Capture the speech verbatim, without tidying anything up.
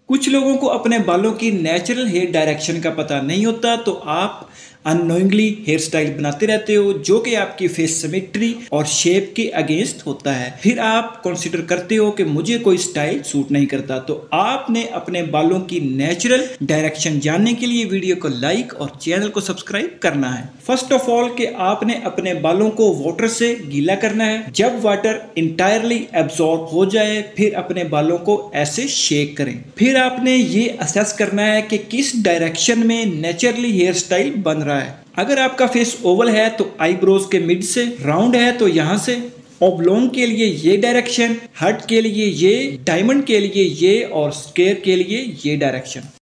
कुछ लोगों को अपने बालों की नेचुरल हेयर डायरेक्शन का पता नहीं होता, तो आप अननोइंगली हेयर स्टाइल बनाते रहते हो जो कि आपकी फेस सिमेट्री और शेप के अगेंस्ट होता है। फिर आप कंसीडर करते हो कि मुझे कोई स्टाइल सूट नहीं करता, तो आपने अपने बालों की नेचुरल डायरेक्शन जानने के लिए वीडियो को लाइक और चैनल को सब्सक्राइब करना है। फर्स्ट ऑफ ऑल कि आपने अपने बालों को वाटर से गीला करना है। जब वाटर इंटायरली एब्जॉर्ब हो जाए फिर अपने बालों को ऐसे शेक करें। फिर आपने ये असेस करना है कि किस डायरेक्शन में नेचुरली हेयर स्टाइल बन रहा है। अगर आपका फेस ओवल है तो आईब्रोज के मिड से, राउंड है तो यहां से, ओब्लोंग के लिए ये डायरेक्शन, हार्ट के लिए ये, डायमंड के लिए ये और स्क्वायर के लिए ये डायरेक्शन।